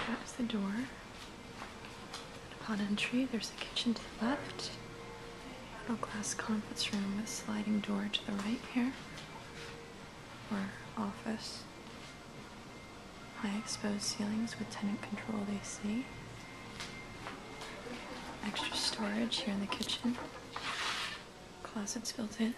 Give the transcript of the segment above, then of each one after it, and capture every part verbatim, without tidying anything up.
That is the door. Upon entry, there's the kitchen to the left. Little glass conference room with sliding door to the right here. Or office. High exposed ceilings with tenant controlled A C. Extra storage here in the kitchen. Closets built in.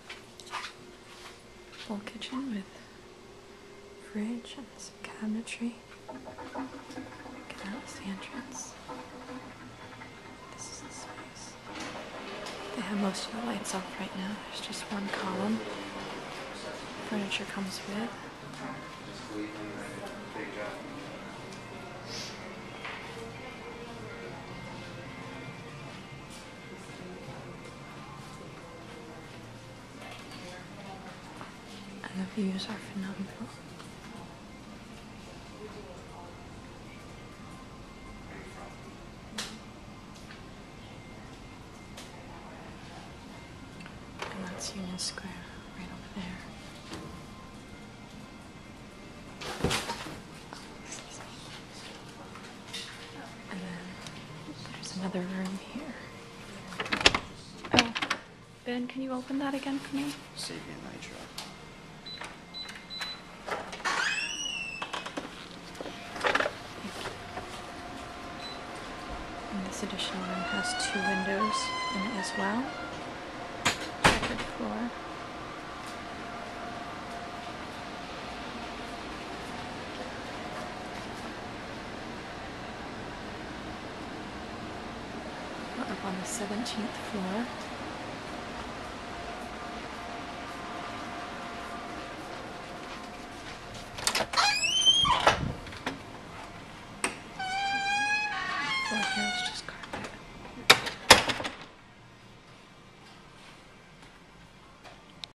Full kitchen with fridge and some cabinetry. Again, that was the entrance. This is the space. They have most of the lights off right now. There's just one column. Furniture comes with. And the views are phenomenal. And that's Union Square, right over there. Excuse me. And then there's another room here. Oh, Ben, can you open that again for me? Sabian Nitro. And this additional room has two windows in it as well. Checkered floor. We're up on the seventeenth floor. Floor here is just carpet.